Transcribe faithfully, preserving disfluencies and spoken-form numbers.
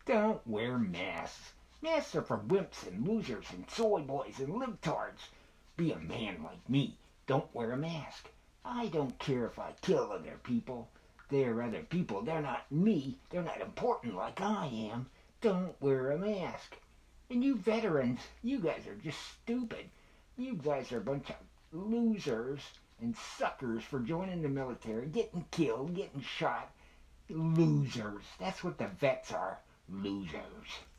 Don't wear masks. Masks are for wimps and losers and soy boys and libtards. Be a man like me. Don't wear a mask. I don't care if I kill other people. They're other people. They're not me. They're not important like I am. Don't wear a mask. And you veterans, you guys are just stupid. You guys are a bunch of losers and suckers for joining the military, getting killed, getting shot. Losers. That's what the vets are. Losers.